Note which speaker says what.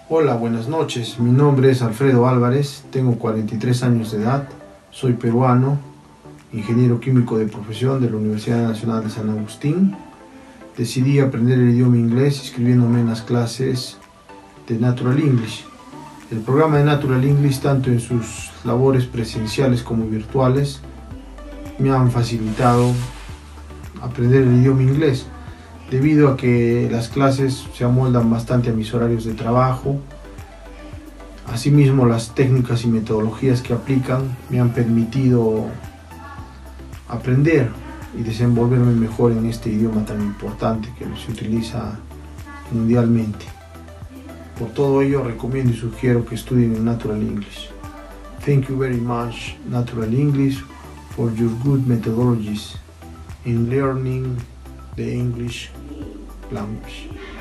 Speaker 1: Hola, buenas noches. Mi nombre es Alfredo Álvarez, tengo 43 años de edad, soy peruano, ingeniero químico de profesión de la Universidad Nacional de San Agustín. Decidí aprender el idioma inglés inscribiéndome en las clases de Natural English. El programa de Natural English, tanto en sus labores presenciales como virtuales, me han facilitado aprender el idioma inglés, debido a que las clases se amoldan bastante a mis horarios de trabajo. Asimismo, las técnicas y metodologías que aplican me han permitido aprender y desenvolverme mejor en este idioma tan importante que se utiliza mundialmente. Por todo ello, recomiendo y sugiero que estudien en Natural English. Thank you very much, Natural English, for your good methodologies in learning the English language.